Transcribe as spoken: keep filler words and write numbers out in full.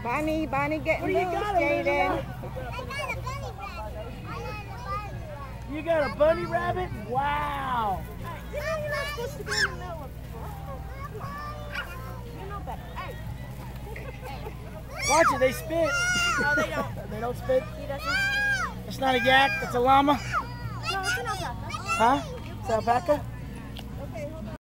Bonnie, Bonnie getting What do you loose, got, Jaden. You got a bunny rabbit? Wow. You know you're not supposed to be in the middle of You know better. Hey. Watch it, they spit. No, they don't. They don't spit? He doesn't. It's not a yak, it's a llama. No, it's an alpaca. Huh? It's an alpaca? Okay, hold on.